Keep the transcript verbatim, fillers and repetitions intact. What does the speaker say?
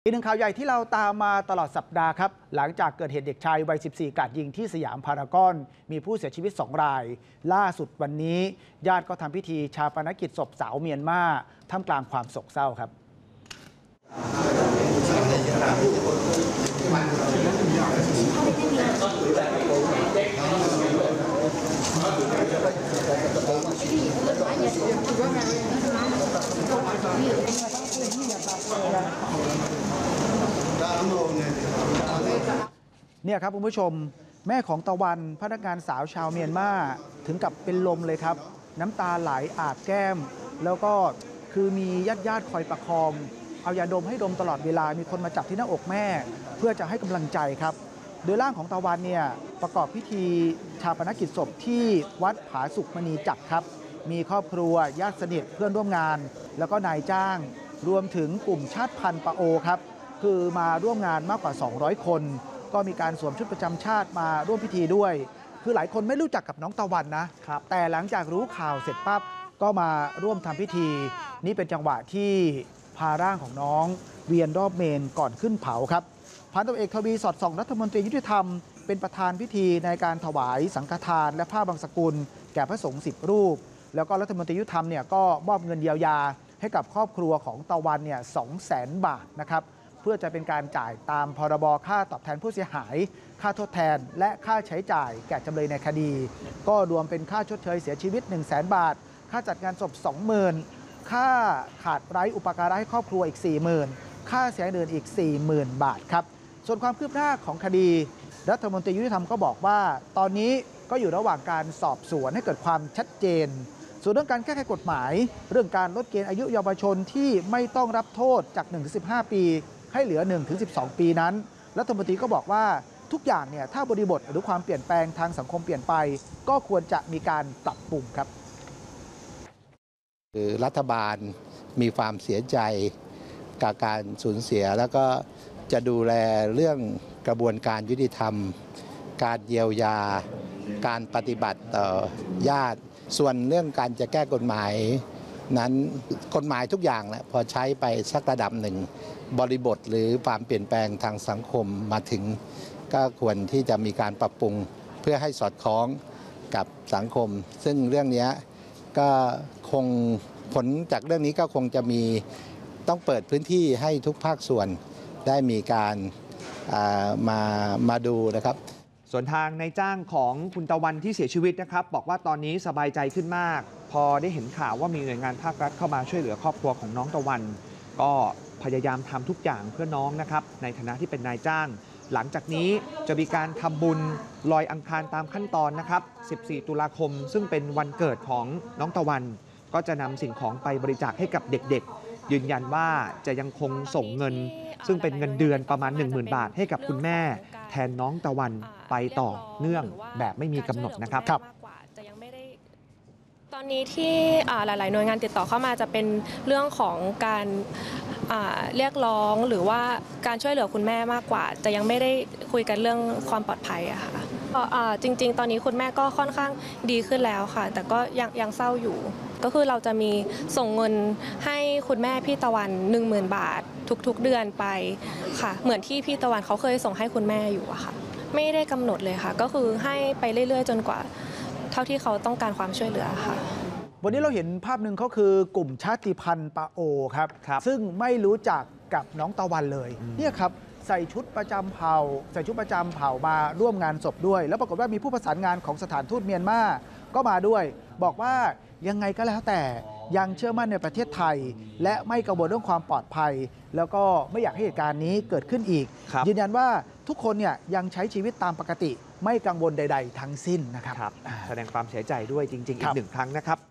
อีกหนึ่งข่าวใหญ่ที่เราตามมาตลอดสัปดาห์ครับหลังจากเกิดเหตุเด็กชายวัย สิบสี่ กราดยิงที่สยามพารากอนมีผู้เสียชีวิต สอง ราย ล่าสุดวันนี้ญาติก็ทำพิธีชาปนกิจศพสาวเมียนมาท่ามกลางความโศกเศร้าครับเนี่ยครับคุณผู้ชมแม่ของตะวันพนักงานสาวชาวเมียนมาถึงกับเป็นลมเลยครับน้ำตาไหลอาบแก้มแล้วก็คือมีญาติญาติคอยประคองเอายาดมให้ดมตลอดเวลามีคนมาจับที่หน้าอกแม่เพื่อจะให้กำลังใจครับโดยร่างของตะวันเนี่ยประกอบพิธีชาปนกิจศพที่วัดผาสุกมณีจักรครับมีครอบครัวญาติสนิทเพื่อนร่วมงานแล้วก็นายจ้างรวมถึงกลุ่มชาติพันธุ์ปะโอครับคือมาร่วมงานมากกว่าสองร้อยคนก็มีการสวมชุดประจำชาติมาร่วมพิธีด้วยคือหลายคนไม่รู้จักกับน้องตะวันนะแต่หลังจากรู้ข่าวเสร็จปั๊บก็มาร่วมทำพิธีนี่เป็นจังหวะที่พาร่างของน้องเวียนรอบเมนก่อนขึ้นเผาครับพันตำรวจเอกทวีสอดส่องรัฐมนตรียุติธรรมเป็นประธานพิธีในการถวายสังฆทานและผ้าบางสกุลแก่พระสงฆ์สิบรูปแล้วก็รัฐมนตรียุติธรรมเนี่ยก็มอบเงินเยียวยาให้กับครอบครัวของตะวันเนี่ยสองแสนบาทนะครับเพื่อจะเป็นการจ่ายตามพรบค่าตอบแทนผู้เสียหายค่าทดแทนและค่าใช้จ่ายแก่จำเลยในคดีก็รวมเป็นค่าชดเชยเสียชีวิต หนึ่งแสน บาทค่าจัดงานศพ สองหมื่น ค่าขาดไร้อุปการะให้ครอบครัวอีก สี่หมื่น ค่าเสียเงินอีก สี่หมื่น บาทครับส่วนความคืบหน้าของคดีรัฐมนตรียุติธรรมก็บอกว่าตอนนี้ก็อยู่ระหว่างการสอบสวนให้เกิดความชัดเจนส่วนเรื่องการแก้ไขกฎหมายเรื่องการลดเกณฑ์อายุเยาวชนที่ไม่ต้องรับโทษจาก หนึ่งถึงสิบห้า ปีให้เหลือ หนึ่งถึงสิบสอง ปีนั้นรัฐมนตรีก็บอกว่าทุกอย่างเนี่ยถ้าบริบทหรือความเปลี่ยนแปลงทางสังคมเปลี่ยนไปก็ควรจะมีการปรับปรุงครับคือรัฐบาลมีความเสียใจกับการสูญเสียแล้วก็จะดูแลเรื่องกระบวนการยุติธรรมการเยียวยาการปฏิบัติต่อญาติส่วนเรื่องการจะแก้กฎหมายนั้นกฎหมายทุกอย่างแหละพอใช้ไปสักระดับหนึ่งบริบทหรือความเปลี่ยนแปลงทางสังคมมาถึงก็ควรที่จะมีการปรับปรุงเพื่อให้สอดคล้องกับสังคมซึ่งเรื่องนี้ก็คงผลจากเรื่องนี้ก็คงจะมีต้องเปิดพื้นที่ให้ทุกภาคส่วนได้มีการมามาดูนะครับส่วนทางนายจ้างของคุณตะวันที่เสียชีวิตนะครับบอกว่าตอนนี้สบายใจขึ้นมากพอได้เห็นข่าวว่ามีหน่วยงานภาครัฐเข้ามาช่วยเหลือครอบครัวของน้องตะวันก็พยายามทำทุกอย่างเพื่อน้องนะครับในฐานะที่เป็นนายจ้างหลังจากนี้จะมีการทำบุญลอยอังคารตามขั้นตอนนะครับสิบสี่ตุลาคมซึ่งเป็นวันเกิดของน้องตะวันก็จะนำสิ่งของไปบริจาคให้กับเด็กๆยืนยันว่าจะยังคงส่งเงินซึ่งเป็นเงินเดือนประมาณ หนึ่งหมื่น บาทให้กับคุณแม่แทนน้องตะวันไปต่อเนื่องแบบไม่มีกำหนดนะครับตอนนี้ที่หลายๆหน่วยงานติดต่อเข้ามาจะเป็นเรื่องของการเรียกร้องหรือว่าการช่วยเหลือคุณแม่มากกว่าจะยังไม่ได้คุยกันเรื่องความปลอดภัยอะค่ะจริงๆตอนนี้คุณแม่ก็ค่อนข้างดีขึ้นแล้วค่ะแต่ก็ยังยังเศร้าอยู่ก็คือเราจะมีส่งเงินให้คุณแม่พี่ตะวัน หนึ่งหมื่น บาททุกๆเดือนไปค่ะเหมือนที่พี่ตะวันเขาเคยส่งให้คุณแม่อยู่อะค่ะไม่ได้กำหนดเลยค่ะก็คือให้ไปเรื่อยๆจนกว่าเท่าที่เขาต้องการความช่วยเหลือค่ะวันนี้เราเห็นภาพหนึ่งเขาคือกลุ่มชาติพันธุ์ปะโอครับซึ่งไม่รู้จักกับน้องตะวันเลยเนี่ยครับใส่ชุดประจำเผ่าใส่ชุดประจำเผ่ามาร่วมงานศพด้วยแล้วปรากฏว่ามีผู้ประสานงานของสถานทูตเมียนมาก็มาด้วยบอกว่ายังไงก็แล้วแต่ยังเชื่อมั่นในประเทศไทยและไม่กังวลเรื่องความปลอดภัยแล้วก็ไม่อยากให้เหตุการณ์นี้เกิดขึ้นอีกยืนยันว่าทุกคนเนี่ยยังใช้ชีวิตตามปกติไม่กังวลใดๆทั้งสิ้นนะครับแสดงความเสียใจด้วยจริงๆอีกหนึ่งครั้งนะครับ